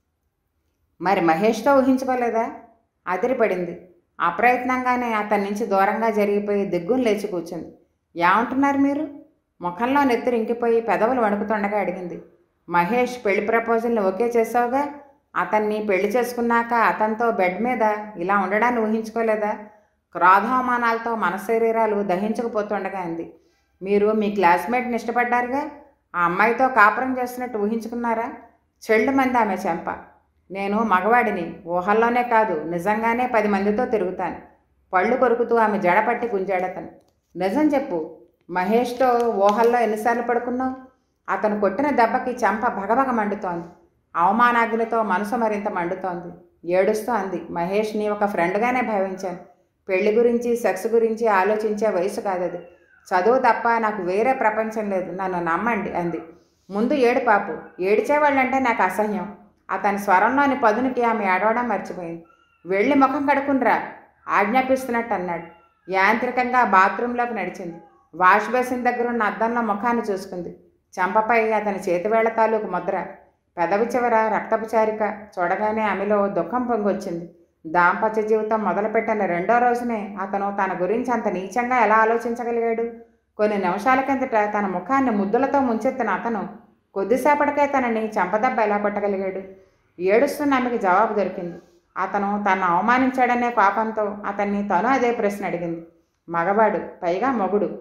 [SPEAKER 1] మరి మహేష్తో ఊహించుకోలేదా? అదిరిపడింది. అప్రయత్నంగానే అతని నుంచి దూరంగా జరిగిపోయి దిగ్గును లేచి కూర్చుంది. ఏమంటున్నారు మీరు? ముఖంలో నెత్తురు ఇంకిపోయి పెదవులు వణుకుతుండగా అడిగింది. మహేష్ పెళ్లి ప్రపోజల్ని ఓకే చేసావుగా? అతన్ని పెళ్లి చేసుకున్నాక అతనితో బెడ్ మీద ఇలా ఉండడాన్ని ఊహించుకోలేదా? క్రోధావమానాలతో మన శరీరాలు దహించకపోతుండగా అంది. మీరు మీ క్లాస్మేట్ని ఇష్టపడ్డారుగా? ఆ అమ్మాయితో కాపురం చేస్తున్నట్టు ఊహించుకున్నారా? చెళ్ళు మంది ఆమె చెంప. నేను మగవాడిని, ఊహల్లోనే కాదు నిజంగానే పది మందితో తిరుగుతాను. పళ్ళు కొరుకుతూ ఆమె జడపట్టి గుంజాడతను. నిజం చెప్పు, మహేష్తో ఊహల్లో ఎన్నిసార్లు పడుకున్నావు? అతను కొట్టిన దెబ్బకి చెంప భగభగ మండుతోంది. అవమానాగ్నితో మనసు మరింత మండుతోంది. ఏడుస్తూ అంది. మహేష్ని ఒక ఫ్రెండ్గానే భావించాను. పెళ్లి గురించి సెక్స్ గురించి ఆలోచించే వయసు కాదది. చదువు తప్ప నాకు వేరే ప్రపంచం లేదు, నన్ను నమ్మండి అంది. ముందు ఏడు పాపు. ఏడిచేవాళ్ళంటే నాకు అసహ్యం. అతని స్వరంలోని పదునికి ఆమె ఏడవడం మర్చిపోయింది. వెళ్ళి ముఖం కడుక్కునిరా ఆజ్ఞాపిస్తున్నట్టు అన్నాడు. యాంత్రికంగా బాత్రూంలోకి నడిచింది. వాష్ బేసిన్ దగ్గరున్న అద్దంలో ముఖాన్ని చూసుకుంది. చెంపపై అతని చేతివేళ్ల తాలూకు ముద్ర, పెదవి చివర రక్తపు చారిక చూడగానే ఆమెలో దుఃఖం పొంగొచ్చింది. దాంపత్య జీవితం మొదలుపెట్టిన రెండో రోజునే అతను తన గురించి అంత నీచంగా ఎలా ఆలోచించగలిగాడు? కొన్ని నిమిషాల కిందట తన ముఖాన్ని ముద్దులతో ముంచెత్తిన అతను కొద్దిసేపటికే తనని చెంపదెబ్బ ఎలా కొట్టగలిగాడు? ఏడుస్తున్న ఆమెకి జవాబు దొరికింది. అతను తను అవమానించాడనే కోపంతో అతన్ని తను అదే ప్రశ్న అడిగింది. మగవాడు, పైగా మొగుడు.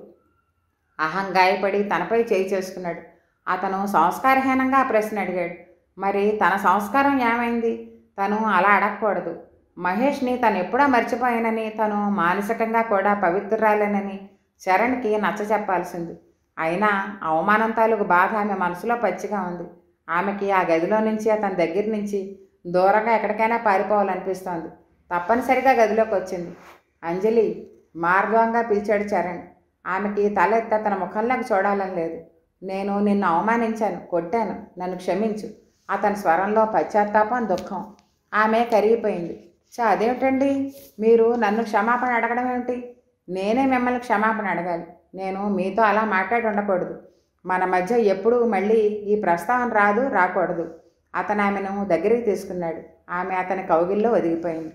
[SPEAKER 1] అహంగాయపడి తనపై చేయి చేసుకున్నాడు. అతను సంస్కారహీనంగా ఆ ప్రశ్న అడిగాడు. మరి తన సంస్కారం ఏమైంది? తను అలా అడగకూడదు. మహేష్ని తను ఎప్పుడో మర్చిపోయానని, తను మానసికంగా కూడా పవిత్రురాలేనని చరణ్కి నచ్చ చెప్పాల్సింది. అయినా అవమానం తాలూకు బాధ ఆమె మనసులో పచ్చిగా ఉంది. ఆమెకి ఆ గదిలో నుంచి, అతని దగ్గర నుంచి దూరంగా ఎక్కడికైనా పారిపోవాలనిపిస్తోంది. తప్పనిసరిగా గదిలోకి వచ్చింది. అంజలి మార్గంగా పిలిచాడు చరణ్. ఆమెకి తల ఎత్త తన ముఖంలోకి చూడాలని లేదు. నేను నిన్ను అవమానించాను, కొట్టాను, నన్ను క్షమించు. అతని స్వరంలో పశ్చాత్తాపం, దుఃఖం. ఆమె కరిగిపోయింది. చా అదేమిటండి, మీరు నన్ను క్షమాపణ అడగడం ఏమిటి? నేనే మిమ్మల్ని క్షమాపణ అడగాలి. నేను మీతో అలా మాట్లాడి ఉండకూడదు. మన మధ్య ఎప్పుడూ మళ్ళీ ఈ ప్రస్తావన రాదు, రాకూడదు. అతను ఆమెను దగ్గరికి తీసుకున్నాడు. ఆమె అతని కౌగిల్లో ఒదిగిపోయింది.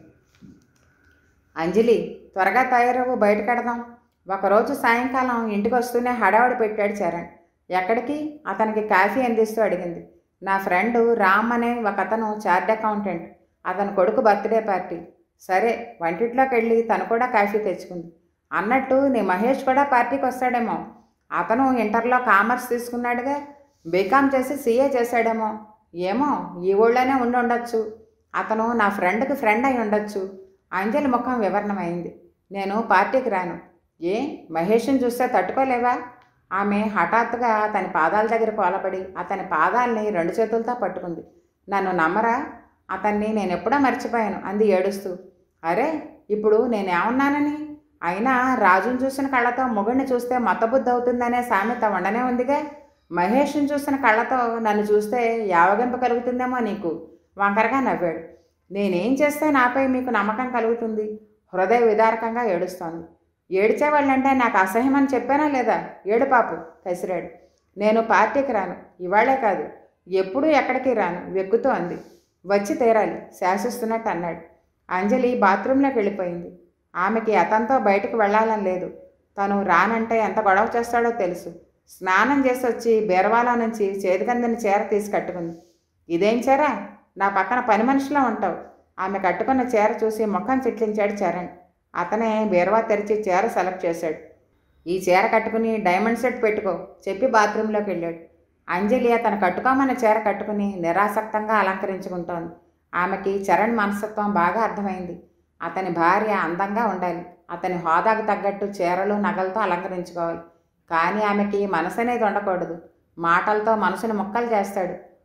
[SPEAKER 1] అంజలి త్వరగా తయారవు, బయటకెడదాం. ఒకరోజు సాయంకాలం ఇంటికి వస్తూనే హడావుడి పెట్టాడు చరణ్. ఎక్కడికి? అతనికి కాఫీ అందిస్తూ అడిగింది. నా ఫ్రెండు రామ్ అనే ఒక అతను చార్ట్ అకౌంటెంట్, అతని కొడుకు బర్త్డే పార్టీ. సరే, వంటింట్లోకి వెళ్ళి తను కూడా కాఫీ తెచ్చుకుంది. అన్నట్టు నీ మహేష్ కూడా పార్టీకి వస్తాడేమో. అతను ఇంటర్లో కామర్స్ తీసుకున్నాడుగా, బీకామ్ చేసి సీఏ చేశాడేమో. ఏమో, ఈ ఊళ్ళోనే ఉండి ఉండొచ్చు. అతను నా ఫ్రెండ్కి ఫ్రెండ్ అయి ఉండొచ్చు. అంజలి ముఖం వివరణమైంది. నేను పార్టీకి రాను. ఏ, మహేష్ని చూస్తే తట్టుకోలేవా? ఆమె హఠాత్తుగా అతని పాదాల దగ్గర కోలబడి అతని పాదాలని రెండు చేతులతో పట్టుకుంది. నన్ను నమ్మరా? అతన్ని నేను ఎప్పుడో మర్చిపోయాను అంది ఏడుస్తూ. అరే, ఇప్పుడు నేనేమన్నానని? అయినా రాజును చూసిన కళ్ళతో మొగుడిని చూస్తే మతబుద్ధి అవుతుందనే సామెత ఉండనే ఉందిగా. మహేష్ని చూసిన కళ్ళతో నన్ను చూస్తే యావగింపు కలుగుతుందేమో నీకు. వంకరగా నవ్వాడు. నేనేం చేస్తే నాపై మీకు నమ్మకం కలుగుతుంది? హృదయ విదారకంగా ఏడుస్తోంది. ఏడ్చేవాళ్ళంటే నాకు అసహ్యమని చెప్పానా లేదా? ఏడు పాపు కసిరాడు. నేను పార్టీకి రాను, ఇవాళ్లే కాదు, ఎప్పుడూ ఎక్కడికి రాను, వెక్కుతూ అంది. వచ్చి తీరాలి శాసిస్తున్నట్టు అన్నాడు. అంజలి బాత్రూంలోకి వెళ్ళిపోయింది. ఆమెకి అతనితో బయటకు వెళ్ళాలని లేదు. తను రానంటే ఎంత గొడవ చేస్తాడో తెలుసు. స్నానం చేసి వచ్చి బీరవాలా నుంచి చేతికందని చీర తీసి కట్టుకుంది. ఇదేం చీర? నా పక్కన పని మనిషిలో ఉంటావు. ఆమె కట్టుకున్న చీర చూసి ముఖం చిట్లించాడు చరణ్. అతనే బీరవా తెరిచి చీర సెలెక్ట్ చేశాడు. ఈ చీర కట్టుకుని డైమండ్ సెట్ పెట్టుకో చెప్పి బాత్రూంలోకి వెళ్ళాడు. అంజలి అతను కట్టుకోమన్న చీర కట్టుకుని నిరాసక్తంగా అలంకరించుకుంటోంది. ఆమెకి చరణ్ మనస్తత్వం బాగా అర్థమైంది. అతని భార్య అందంగా ఉండాలి, అతని హోదాకు తగ్గట్టు చీరలు నగలతో అలంకరించుకోవాలి. కానీ ఆమెకి మనసు అనేది ఉండకూడదు. మాటలతో మనసుని ముక్కలు చేస్తాడు.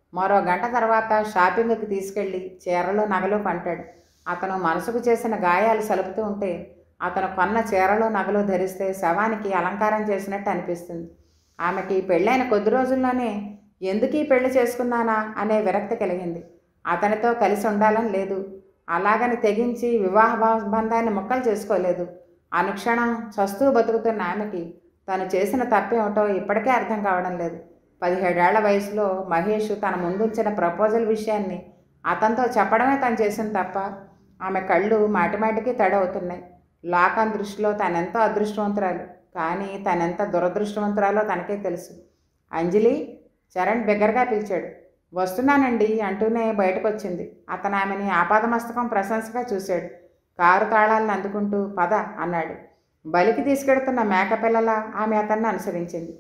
[SPEAKER 1] మరో గంట తర్వాత షాపింగ్కి తీసుకెళ్ళి చీరలు నగలు కొంటాడు. అతను మనసుకు చేసిన గాయాలు సలుపుతూ ఉంటే అతను కొన్న చీరలు నగలు ధరిస్తే శవానికి అలంకారం చేసినట్టు అనిపిస్తుంది. ఆమెకి పెళ్ళైన కొద్ది రోజుల్లోనే ఎందుకు ఈ పెళ్లి చేసుకున్నానా అనే విరక్తి కలిగింది. అతనితో కలిసి ఉండాలని లేదు. అలాగని తెగించి వివాహ బంధాన్ని ముక్కలు చేసుకోలేదు. అనుక్షణం చస్తూ బతుకుతున్న ఆమెకి తను చేసిన తప్పేమిటో ఇప్పటికే అర్థం కావడం లేదు. పదిహేడేళ్ల వయసులో మహేష్ తన ముందుంచిన ప్రపోజల్ విషయాన్ని అతనితో చెప్పడమే తను చేసిన తప్ప. ఆమె కళ్ళు మాటిమాటికి తడవుతున్నాయి. లాకన్ దృష్టిలో తనెంతో అదృష్టవంతురాలు, కానీ తనెంత దురదృష్టవంతురాలో తనకే తెలుసు. అంజలి, చరణ్ బిగ్గరగా పిలిచాడు. వస్తున్నానండి అంటూనే బయటకొచ్చింది. అతను ఆమెని ఆపాదమస్తకం ప్రశంసగా చూశాడు. కారు తాళాలను అందుకుంటూ పద అన్నాడు. బలికి తీసుకెడుతున్న మేకపిల్లల ఆమె అతన్ని అనుసరించింది.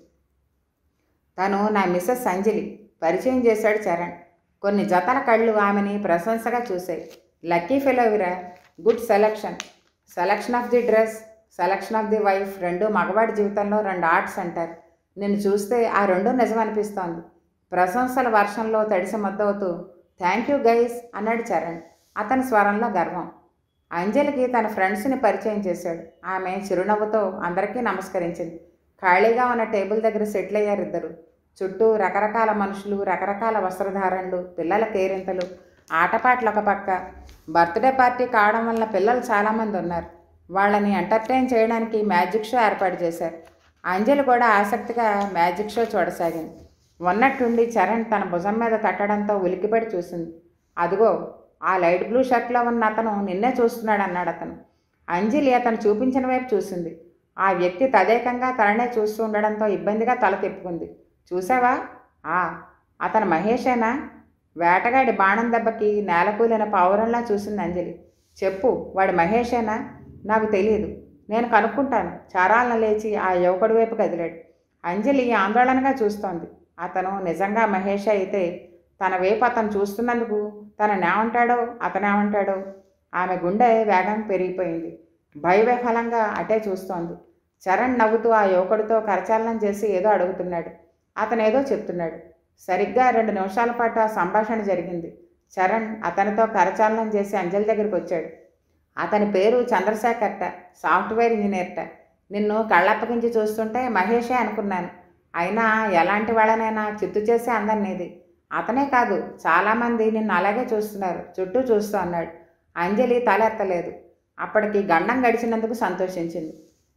[SPEAKER 1] తను నా మిస్సెస్ అంజలి పరిచయం చేశాడు చరణ్. కొన్ని జతల కళ్ళు ఆమెని ప్రశంసగా చూశాయి. లక్కీ ఫెలోవిరా, good selection. Selection of the dress, selection of the wife రెండు మగవాడి జీవితంలో రెండు ఆర్ట్స్ అంటారు. నిన్ను చూస్తే ఆ రెండూ నిజమనిపిస్తోంది. ప్రశంసల వర్షంలో తడిసి మొద్దవుతూ థ్యాంక్ యూ గైస్ అన్నాడు చరణ్. అతని స్వరంలో గర్వం. అంజలికి తన ఫ్రెండ్స్ని పరిచయం చేశాడు. ఆమె చిరునవ్వుతో అందరికీ నమస్కరించింది. ఖాళీగా ఉన్న టేబుల్ దగ్గర సెటిల్ అయ్యారు ఇద్దరు. చుట్టూ రకరకాల మనుషులు, రకరకాల వస్త్రధారణలు, పిల్లల కేరింతలు, ఆటపాటలు ఒక పక్క. బర్త్డే పార్టీ కావడం వల్ల పిల్లలు చాలామంది ఉన్నారు. వాళ్ళని ఎంటర్టైన్ చేయడానికి మ్యాజిక్ షో ఏర్పాటు చేశారు. అంజలి కూడా ఆసక్తిగా మ్యాజిక్ షో చూడసాగింది. ఉన్నట్టుండి చరణ్ తన భుజం మీద తట్టడంతో ఉలిక్కిపడి చూసింది. అదిగో ఆ లైట్ బ్లూ షర్ట్లో ఉన్న అతను నిన్నే చూస్తున్నాడు అన్నాడు అతను. అంజలి అతను చూపించిన వైపు చూసింది. ఆ వ్యక్తి తదేకంగా తననే చూస్తూ ఉండడంతో ఇబ్బందిగా తల తిప్పుకుంది. చూసావా? ఆ అతను మహేషేనా? వేటగాడి బాణం దెబ్బకి నేలకూలిన పావురంలా చూసింది అంజలి. చెప్పు, వాడి మహేషేనా? నాకు తెలియదు, నేను కనుక్కుంటాను. చారాలను లేచి ఆ యువకుడి వైపు కదిలాడు. అంజలి ఆందోళనగా చూస్తోంది. అతను నిజంగా మహేష్ అయితే తన వైపు అతను చూస్తున్నందుకు తననేమంటాడో అతనేమంటాడో. ఆమె గుండె వేగం పెరిగిపోయింది. భయవిహలంగా అటే చూస్తోంది. చరణ్ నవ్వుతూ ఆ యువకుడితో కరచాలనం చేసి ఏదో అడుగుతున్నాడు. అతను ఏదో చెప్తున్నాడు. సరిగ్గా రెండు నిమిషాల పాటు ఆ సంభాషణ జరిగింది. చరణ్ అతనితో కరచాలనం చేసి అంజలి దగ్గరికి వచ్చాడు. అతని పేరు చంద్రశేఖర్ట, సాఫ్ట్వేర్ ఇంజనీర్ట. నిన్ను కళ్ళప్పగించి చూస్తుంటే మహేషే అనుకున్నాను. అయినా ఎలాంటి వాళ్ళనైనా చిత్తు చేసే అందం నీది. అతనే కాదు, చాలామంది నిన్ను అలాగే చూస్తున్నారు, చుట్టూ చూస్తూ అన్నాడు. అంజలి తల ఎత్తలేదు. అప్పటికి గండం గడిచినందుకు సంతోషించింది.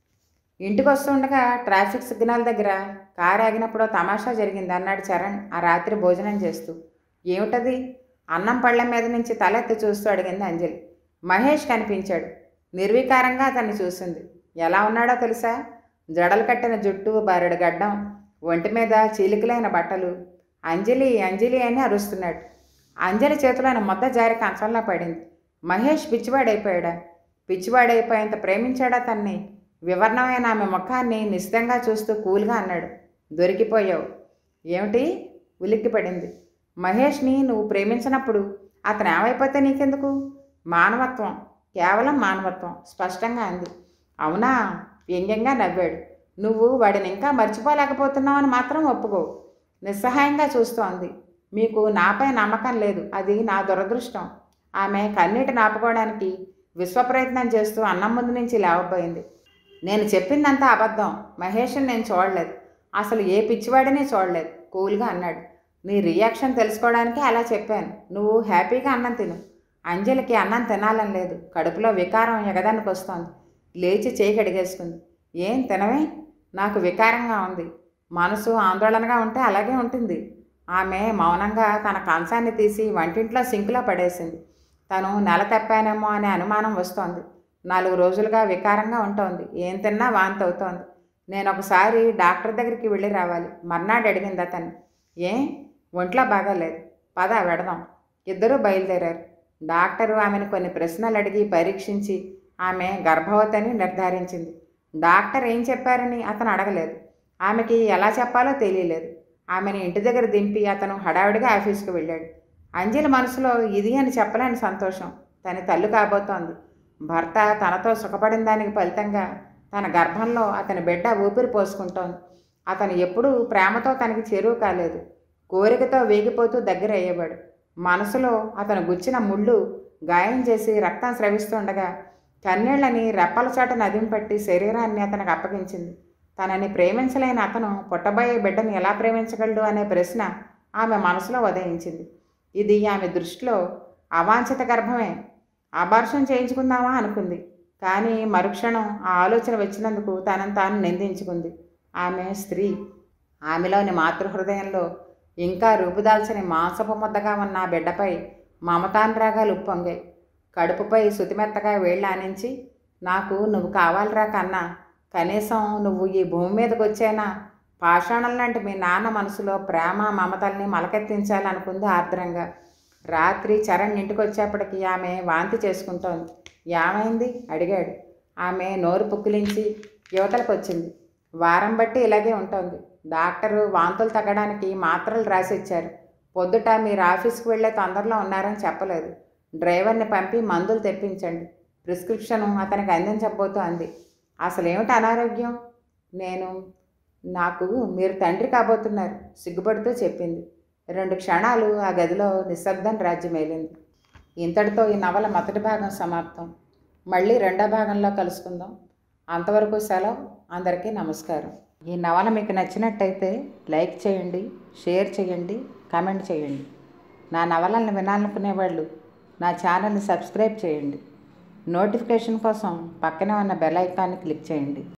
[SPEAKER 1] ఇంటికి వస్తుండగా ట్రాఫిక్ సిగ్నల్ దగ్గర కారు ఆగినప్పుడు తమాషా జరిగింది అన్నాడు చరణ్ ఆ రాత్రి భోజనం చేస్తూ. ఏమిటది? అన్నం పళ్ళెం మీద నుంచి తలెత్తి చూస్తూ అడిగింది అంజలి. మహేష్ కనిపించాడు. నిర్వికారంగా అతన్ని చూసింది. ఎలా ఉన్నాడో తెలుసా? జడలు కట్టిన జుట్టు, బారెడు గడ్డం, ఒంటి మీద చీలికలైన బట్టలు. అంజలి అంజలి అని అరుస్తున్నాడు. అంజలి చేతిలోని ముద్ద జారి కంచంలో పడింది. మహేష్ పిచ్చివాడైపోయాడా? పిచ్చివాడైపోయేంత ప్రేమించాడా తన్ని? వివరణమైన ఆమె ముఖాన్ని నిశ్చితంగా చూస్తూ కూల్గా అన్నాడు. దొరికిపోయావు. ఏమిటి? ఉలిక్కిపడింది. మహేష్ని నువ్వు ప్రేమించినప్పుడు అతను ఏమైపోతే నీకెందుకు? మానవత్వం, కేవలం మానవత్వం స్పష్టంగా అంది. అవునా? వ్యంగ్యంగా నవ్వాడు. నువ్వు వాడిని ఇంకా మర్చిపోలేకపోతున్నావు అని మాత్రం ఒప్పుకో. నిస్సహాయంగా చూస్తోంది. మీకు నాపై నమ్మకం లేదు, అది నా దురదృష్టం. ఆమె కన్నీటి నాపుకోవడానికి విశ్వప్రయత్నం చేస్తూ అన్నం ముందు నుంచి లేవబోయింది. నేను చెప్పిందంతా అబద్ధం. మహేష్ని నేను చూడలేదు, అసలు ఏ పిచ్చివాడిని చూడలేదు కూల్గా అన్నాడు. నీ రియాక్షన్ తెలుసుకోవడానికి అలా చెప్పాను. నువ్వు హ్యాపీగా అన్నం తిను. అంజలికి అన్నం తినాలని లేదు. కడుపులో వికారం ఎగదానికి వస్తోంది. లేచి చేయి కడిగేసుకుంది. ఏం తినవే? నాకు వికారంగా ఉంది. మనసు ఆందోళనగా ఉంటే అలాగే ఉంటుంది. ఆమె మౌనంగా తన కంచాన్ని తీసి వంటింట్లో సింకులో పడేసింది. తను నెల తప్పానేమో అనే అనుమానం వస్తోంది. నాలుగు రోజులుగా వికారంగా ఉంటుంది. ఏం తిన్నా వాంతి అవుతోంది. నేను ఒకసారి డాక్టర్ దగ్గరికి వెళ్ళి రావాలి. మర్నాడు అడిగింది అతన్ని. ఏ? ఒంట్లో బాగాలేదు. పద వెడదాం. ఇద్దరూ బయలుదేరారు. డాక్టరు ఆమెను కొన్ని ప్రశ్నలు అడిగి పరీక్షించి ఆమె గర్భవతి అని నిర్ధారించింది. డాక్టర్ ఏం చెప్పారని అతను అడగలేదు. ఆమెకి ఎలా చెప్పాలో తెలియలేదు. ఆమెను ఇంటి దగ్గర దింపి అతను హడావిడిగా ఆఫీస్కి వెళ్ళాడు. అంజలి మనసులో ఇది అని చెప్పలేని సంతోషం. తన తల్లి కాబోతోంది. భర్త తనతో సుఖపడిన దానికి ఫలితంగా తన గర్భంలో అతని బిడ్డ ఊపిరి పోసుకుంటోంది. అతను ఎప్పుడూ ప్రేమతో తనకి చేరువు కాలేదు. కోరికతో వేగిపోతూ దగ్గర అయ్యేవాడు. మనసులో అతను గుచ్చిన ముళ్ళు గాయం చేసి రక్తం స్రవిస్తుండగా కన్నీళ్లని రెప్పల చాట నదింపట్టి శరీరాన్ని అతనికి అప్పగించింది. తనని ప్రేమించలేని అతను పుట్టబోయే బిడ్డను ఎలా ప్రేమించగలడు అనే ప్రశ్న ఆమె మనసులో ఉదయించింది. ఇది ఆమె దృష్టిలో అవాంఛిత గర్భమే. అబార్షన్ చేయించుకుందామా అనుకుంది. కానీ మరుక్షణం ఆ ఆలోచన వచ్చినందుకు తనను తాను నిందించుకుంది. ఆమె స్త్రీ. ఆమెలోని మాతృహృదయంలో ఇంకా రూపుదాల్చని మాంసపు ముద్దగా ఉన్న ఆ బిడ్డపై మమతానురాగాలు ఉప్పొంగాయి. కడుపుపై శుతిమెత్తగా వేళ్ళు ఆనించి, నాకు నువ్వు కావాలిరా కన్నా, కనీసం నువ్వు ఈ భూమి మీదకి వచ్చేనా పాషాణం లాంటి మీ నాన్న మనసులో ప్రేమ మమతల్ని మలకెత్తించాలనుకుంది ఆర్ద్రంగా. రాత్రి చరణ్ ఇంటికి వచ్చేప్పటికి ఆమె వాంతి చేసుకుంటోంది. ఏమైంది అడిగాడు. ఆమె నోరు పుక్కిలించి యువతలకు వచ్చింది. వారం బట్టి ఇలాగే ఉంటుంది. డాక్టరు వాంతులు తగ్గడానికి మాత్రలు రాసి ఇచ్చారు. పొద్దుట మీరు ఆఫీస్కి వెళ్ళే తొందరలో ఉన్నారని చెప్పలేదు. డ్రైవర్ని పంపి మందులు తెప్పించండి. ప్రిస్క్రిప్షను అతనికి అందించబోతూ అంది. అసలేమిటి అనారోగ్యం? నేను నాకు మీరు తండ్రి కాబోతున్నారు సిగ్గుపడుతూ చెప్పింది. రెండు క్షణాలు ఆ గదిలో నిశ్శబ్దం రాజ్యమేలింది. ఇంతటితో ఈ నవల మొదటి భాగం సమాప్తం. మళ్ళీ రెండో భాగంలో కలుసుకుందాం. అంతవరకు సెలవు. అందరికీ నమస్కారం. ఈ నవల మీకు నచ్చినట్టయితే లైక్ చేయండి, షేర్ చేయండి, కామెంట్ చేయండి. నా నవలల్ని వినాలనుకునే వాళ్ళు నా ఛానల్ని సబ్స్క్రైబ్ చేయండి. నోటిఫికేషన్ కోసం పక్కనే ఉన్న బెల్ ఐకాన్ని క్లిక్ చేయండి.